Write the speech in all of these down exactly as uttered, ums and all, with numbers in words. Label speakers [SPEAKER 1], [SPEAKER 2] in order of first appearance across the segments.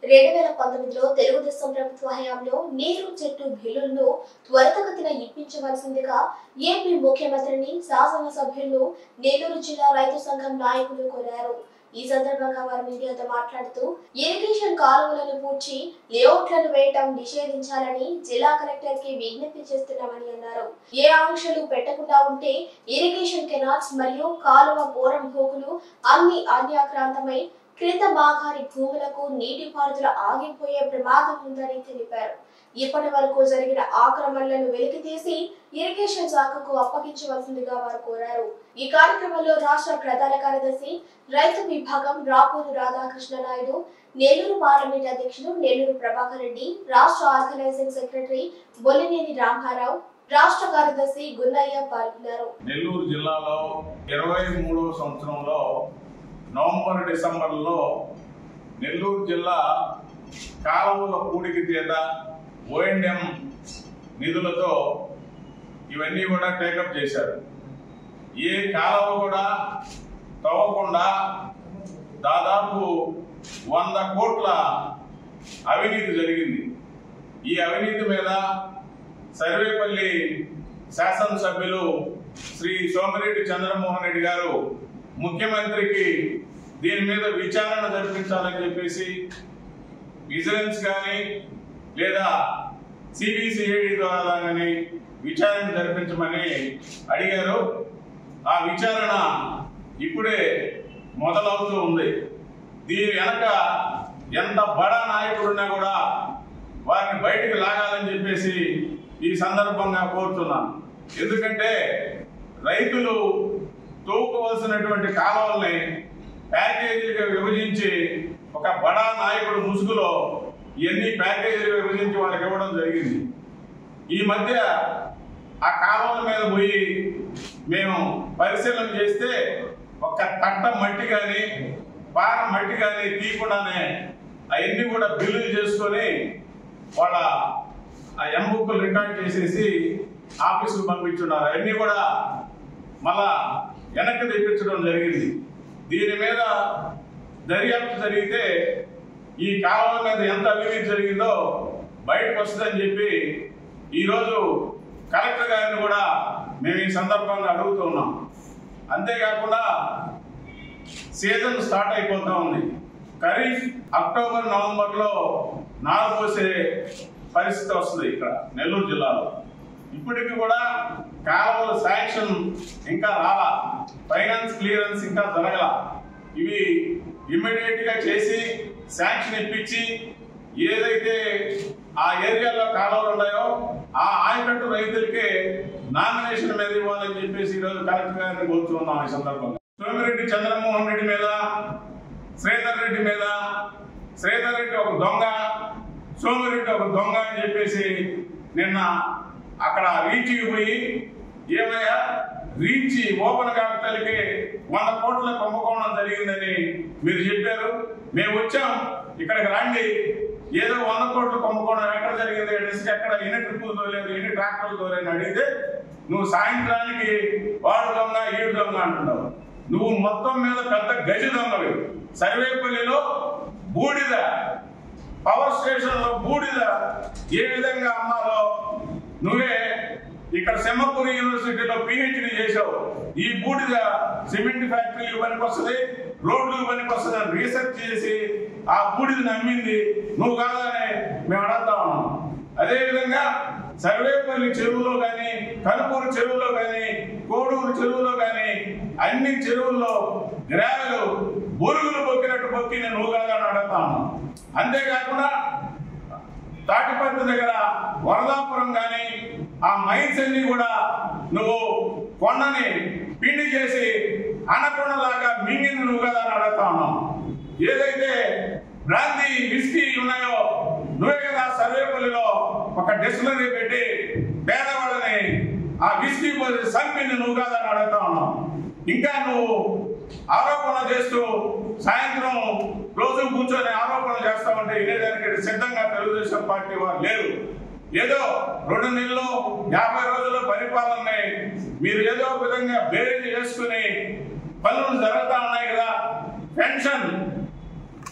[SPEAKER 1] రెండు వేల పంతొమ్మిదిలో తెలుగుదేశం ప్రభుత్వ హయాంలో నీరు చెట్టు బిల్లులను త్వరితగతిన ఇప్పించవలసిందిగా ఏపీ ముఖ్యమంత్రిని శాసనసభ్యులు నెల్లూరు జిల్లా రైతు సంఘం నాయకులు కోరారు. ఈ సందర్భంగా వారు మీడియాతో మాట్లాడుతూ ఇరిగేషన్ కాలువలను పూడ్చి లేఅవుట్లను వేయటం నిషేధించాలని జిల్లా కలెక్టర్ కి విజ్ఞప్తి చేస్తున్నామని అన్నారు. ఏ ఆంక్షలు పెట్టకుండా ఉంటే ఇరిగేషన్ కెనాల్స్ మరియు కాలువ బోరం భూములు అన్ని అన్యాక్రాంతమై క్రింద భాగారి భూములకు నీటి పారుదల ఆగిపోయే ప్రమాదం ఉందని తెలిపారు. ఇప్పటి వరకు జరిగిన ఆక్రమణలను వెలికితీసి ఇరిగేషన్ శాఖకు అప్పగించవలసిందిగా వారు కోరారు. ఈ కార్యక్రమంలో రాష్ట్ర ప్రధాన కార్యదర్శి రైతు విభాగం రాపూరు రాధాకృష్ణ నాయుడు, నెల్లూరు పార్లమెంట్ అధ్యక్షులు నెల్లూరు ప్రభాకర్ రెడ్డి, రాష్ట్ర ఆర్గనైజింగ్ సెక్రటరీ బొల్లినేని రామారావు, రాష్ట్ర కార్యదర్శి గున్నయ్య పాల్గొన్నారు.
[SPEAKER 2] నెల్లూరు జిల్లాలో ఇరవై మూడవ సంవత్సరంలో నవంబర్ డిసెంబర్లో నెల్లూరు జిల్లా కాలువల పూడికి తీత ఓఎండ్ఎం నిధులతో ఇవన్నీ కూడా టేకప్ చేశారు. ఏ కాలువ కూడా తవ్వకుండా దాదాపు వంద కోట్ల అవినీతి జరిగింది. ఈ అవినీతి మీద సర్వేపల్లి శాసనసభ్యులు శ్రీ సోమిరెడ్డి చంద్రమోహన్ రెడ్డి గారు ముఖ్యమంత్రికి దీని మీద విచారణ జరిపించాలని చెప్పేసి విజిలెన్స్ కానీ లేదా సిబిసిఐడి ద్వారా కానీ విచారణ జరిపించమని అడిగారు. ఆ విచారణ ఇప్పుడే మొదలవుతూ ఉంది. దీని వెనక ఎంత బడా నాయకుడున్నా కూడా వారిని బయటకు లాగాలని చెప్పేసి ఈ సందర్భంగా కోరుతున్నాను. ఎందుకంటే రైతులు తోపుకోవాల్సినటువంటి కాలువల్ని ప్యాకేజీలుగా విభజించి ఒక బడా నాయకుడు ముసుగులో ఇవన్నీ ప్యాకేజీలుగా విభజించి వాళ్ళకి ఇవ్వడం జరిగింది. ఈ మధ్య ఆ కాలువల మీద పోయి మేము పరిశీలన చేస్తే ఒక తట్ట మట్టి కానీ పార మట్టి కానీ తీయకుండానే అవన్నీ కూడా బిల్లులు చేసుకొని వాళ్ళ ఆ ఎంబుక్కులు రికార్డ్ చేసేసి ఆఫీసుకు పంపించున్నారు. అవన్నీ కూడా మళ్ళా వెనక్కి తెప్పించడం జరిగింది. దీని మీద దర్యాప్తు జరిగితే ఈ కాలువల మీద ఎంత అవినీతి జరిగిందో బయటకు వస్తుందని చెప్పి ఈరోజు కలెక్టర్ గారిని కూడా మేము ఈ సందర్భంగా అడుగుతున్నాం. అంతేకాకుండా సీజన్ స్టార్ట్ అయిపోతూ ఉంది. ఖరీఫ్ అక్టోబర్ నవంబర్లో నారు పోసే పరిస్థితి వస్తుంది ఇక్కడ నెల్లూరు జిల్లాలో. ఇప్పటికి కూడా కాలువల శాంక్షన్ ఇంకా రాలా, ఫైనాన్స్ క్లియరెన్స్ ఇంకా జరగల. ఇవి ఇమ్మీడియట్ గా చేసి శాంక్షన్ ఇప్పించి ఏదైతే ఆ ఏరియాలో కాలువలు ఉన్నాయో ఆ ఆయకట్టు రైతులకే నామినేషన్ మీద ఇవ్వాలని చెప్పేసి ఈరోజు కలెక్టర్ గారిని కోరుతున్నాం. ఈ సందర్భంగా సోమిరెడ్డి చంద్రమోహన్ రెడ్డి మీద, శ్రీధర్ రెడ్డి మీద, శ్రీధర్ రెడ్డి ఒక దొంగ, సోమిరెడ్డి ఒక దొంగ అని చెప్పేసి నిన్న అక్కడ రీచ్కి పోయి ఏమయ్యా రీచ్ ఓపెన్ క్యాపిటల్కి వంద కోట్ల కుంభకోణం జరిగిందని మీరు చెప్పారు. మేము వచ్చాం, ఇక్కడికి రండి, ఏదో వంద కోట్ల కుంభకోణం ఎక్కడ జరిగింది, ఎక్కడ ఎన్ని ట్రిప్పులు తోలేదు, ఎన్ని ట్రాక్టర్లు తోలేని అడిగితే నువ్వు సాయంత్రానికి వాడు దొంగ ఏడు దొంగ అంటున్నావు. నువ్వు మొత్తం మీద పెద్ద గజ దొంగవి. సర్వేపల్లిలో బూడిద, పవర్ స్టేషన్ లో బూడిద ఏ విధంగా అమ్మాలో నువ్వే ఇక్కడ సెమ్మపూరి యూనివర్సిటీలో పిహెచ్డి చేసావు. ఈ బూడిద సిమెంట్ ఫ్యాక్టరీలు పనికి వస్తుంది, రోడ్లు పనికి వస్తుంది అని రీసెర్చ్ చేసి ఆ బూడిదని అమ్మింది నువ్వు కాదని మేము అడుగుతా ఉన్నాం. అదేవిధంగా సర్వేపల్లి చెరువులో కానీ, కనుపూరు చెరువులో కానీ, కోడూరు చెరువులో కానీ అన్ని చెరువుల్లో గ్రావెలు బొరుగులు పొక్కినట్టు పొక్కి నేను నువ్వు కాదని అడుగుతా ఉన్నాం. అంతేకాకుండా తాటిపత్రి దగ్గర వరదాపురం కానీ ఆ మైన్స్ అన్ని కూడా నువ్వు కొండని పిండి చేసి అనకొండలాగా మింగిన నువ్వు కదా అని అడుగుతా ఉన్నావు. ఏదైతే బ్రాంతి విస్కీ ఉన్నాయో నువ్వే కదా సర్వేపల్లిలో ఒక డిస్టిలరీ పెట్టి పేదవాళ్ళని ఆ విస్కీ పోసి సంపింది నువ్వు కదా అని అడుగుతా ఉన్నావు. ఇంకా నువ్వు ఆరోపణ చేస్తూ సాయంత్రం రోజు కూర్చొని ఆరోపణ చేస్తామంటే వినేదానికి సిద్ధంగా తెలుగుదేశం పార్టీ వారు లేరు. ఏదో రెండు నెలలు యాభై రోజుల పరిపాలనని మీరు ఏదో విధంగా బేరేజ్ చేసుకుని పనులు జరుగుతూ ఉన్నాయి కదా. పెన్షన్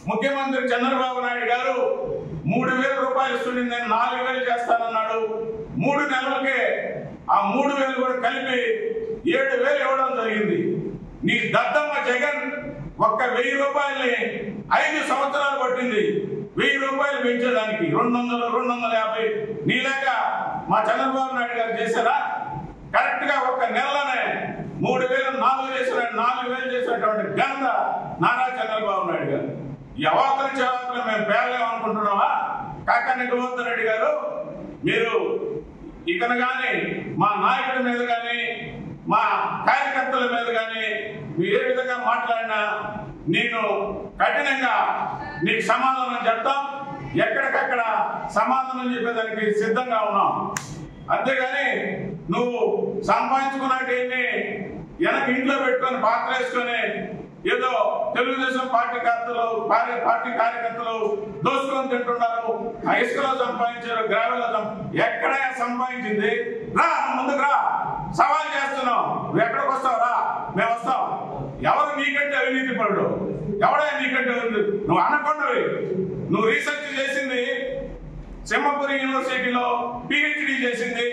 [SPEAKER 2] ముఖ్యమంత్రి చంద్రబాబు నాయుడు గారు మూడు వేల రూపాయలు ఇస్తుంది, నేను నాలుగు వేలు చేస్తానన్నాడు. మూడు నెలలకే ఆ మూడు వేలు కూడా కలిపి ఏడు వేలు ఇవ్వడం జరిగింది. నీ దద్దమ్మ జగన్ ఒక్క వెయ్యి రూపాయలని ఐదు సంవత్సరాలు పట్టింది. వెయ్యి రూపాయలు పెంచేదానికి రెండు వందలు రెండు వందల యాభై నీలాక మా చంద్రబాబు నాయుడు గారు చేశారా? కరెక్ట్ గా ఒక్క నెలలోనే మూడు వేలు నాలుగు చేసిన నాలుగు వేలు చేసినటువంటి గంధ నారా చంద్రబాబు నాయుడు గారు. ఈ అవాకుల చవాకులు మేము పేర్లేమనుకుంటున్నావా? కాకాని గోవర్ధన్ రెడ్డి గారు, మీరు ఇకను కానీ మా నాయకుడి మీద కానీ మా కార్యకర్తల మీద కానీ మీరు ఏ విధంగా మాట్లాడినా నేను కఠినంగా నీకు సమాధానం చెప్తాం. ఎక్కడికక్కడ సమాధానం చెప్పేదానికి సిద్ధంగా ఉన్నాం. అంతేగాని నువ్వు సంపాదించుకున్నట్టు వెనక ఇంట్లో పెట్టుకొని పాత్ర వేసుకొని ఏదో తెలుగుదేశం పార్టీ కర్తలు పార్టీ కార్యకర్తలు దోసుకొని తింటున్నారు. ఆ ఇసుకలో సంపాదించారు, గ్రావెల్లో ఎక్కడ సంపాదించింది? రా ముందుకు రా, సవాల్ చేస్తున్నావు. నువ్వు ఎక్కడికి వస్తావు? రా, మేము వస్తాం. ఎవరు నీకంటే అవినీతి పరుడు? ఎవడే నీకంటే నువ్వు అనకొండవి. నువ్వు రీసెర్చ్ చేసింది సింహపురి యూనివర్సిటీలో పిహెచ్డి చేసింది.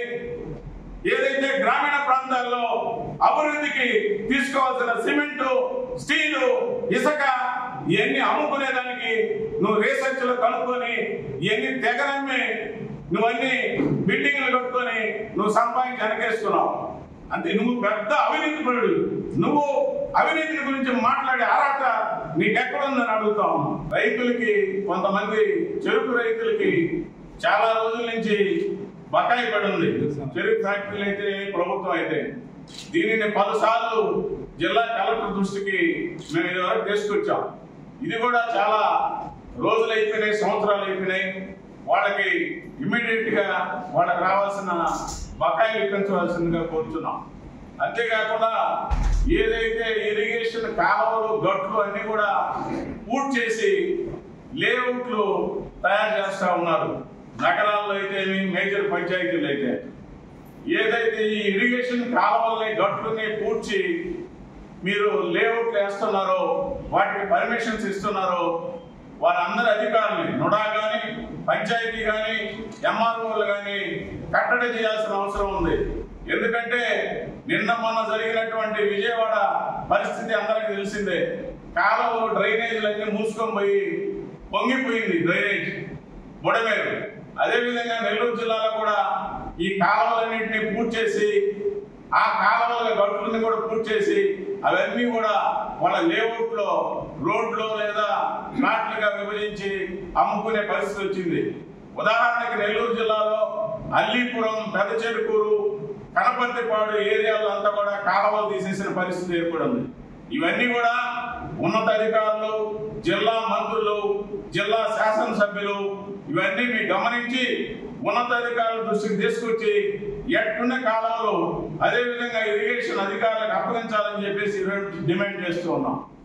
[SPEAKER 2] ఏదైతే గ్రామీణ ప్రాంతాల్లో అభివృద్ధికి తీసుకోవాల్సిన సిమెంటు, స్టీలు, ఇసుక ఇవన్నీ అమ్ముకునేదానికి నువ్వు రీసెర్చ్ లో కనుక్కొని ఇవన్నీ తెగనమ్మి నువ్వన్నీ బిల్డింగ్లు కట్టుకొని నువ్వు సంపాదించి వెనకేసుకున్నావు. అంటే నువ్వు పెద్ద అవినీతి పరుడు. నువ్వు అవినీతి గురించి మాట్లాడే అర్హత నీకెక్కడుందని అడుగుతాం. రైతులకి, కొంతమంది చెరుకు రైతులకి చాలా రోజుల నుంచి బకాయి పడి ఉంది. చెరుకు ఫ్యాక్టరీలు అయితే, ప్రభుత్వం అయితే. దీనిని పలుసార్లు జిల్లా కలెక్టర్ దృష్టికి మేము ఇదివరకు తీసుకొచ్చాం. ఇది కూడా చాలా రోజులు అయిపోయినాయి, సంవత్సరాలు అయిపోయినాయి. వాళ్ళకి ఇమ్మీడియట్ గా వాళ్ళకి రావాల్సిన బకాయిలు ఇప్పించవలసిందిగా కోరుతున్నాం. అంతేకాకుండా ఏదైతే ఇరిగేషన్ కాలువలు, గట్లు అన్ని కూడా పూర్తి చేసి లేఅవుట్లు తయారు చేస్తా ఉన్నారు. నగరాల్లో అయితే, మేజర్ పంచాయతీలు అయితే ఏదైతే ఈ ఇరిగేషన్ కాలువల్ని, గట్లని పూడ్చి మీరు లేఅవుట్లు వేస్తున్నారో, వాటికి పర్మిషన్స్ ఇస్తున్నారో, వారందరి అధికారులని నుడా కానీ, పంచాయతీ కానీ, ఎంఆర్ఓలు కానీ కట్టడి చేయాల్సిన అవసరం ఉంది. ఎందుకంటే నిన్న మొన్న జరిగినటువంటి విజయవాడ పరిస్థితి అందరికీ తెలిసిందే. కాలువలు, డ్రైనేజీలన్నీ మూసుకొని పోయి పొంగిపోయింది డ్రైనేజ్ బుడమేరు. అదేవిధంగా నెల్లూరు జిల్లాలో కూడా ఈ కాలువలన్నింటినీ పూర్తి చేసి, ఆ కాలువల గట్టులని కూడా పూర్తి చేసి అవన్నీ కూడా వాళ్ళ లేఅవుట్ లో, రోడ్లో లేదా ప్లాట్లుగా విభజించి అమ్ముకునే పరిస్థితి వచ్చింది. ఉదాహరణకి నెల్లూరు జిల్లాలో అల్లీపురం, పెద్ద చెరుకూరు, కనపర్తిపాడు ఏరియాలో అంతా కూడా కాలువలు తీసేసిన పరిస్థితి ఏర్పడింది. ఇవన్నీ కూడా ఉన్నత అధికారులు, జిల్లా మంత్రులు, జిల్లా శాసనసభ్యులు ఇవన్నీ మీరు గమనించి ఉన్నతాధికారుల దృష్టికి తీసుకొచ్చి ఎట్టున్న కాలంలో అదేవిధంగా ఇరిగేషన్ అధికారులకు అప్పగించాలని చెప్పేసి డిమాండ్ చేస్తూ ఉన్నాం.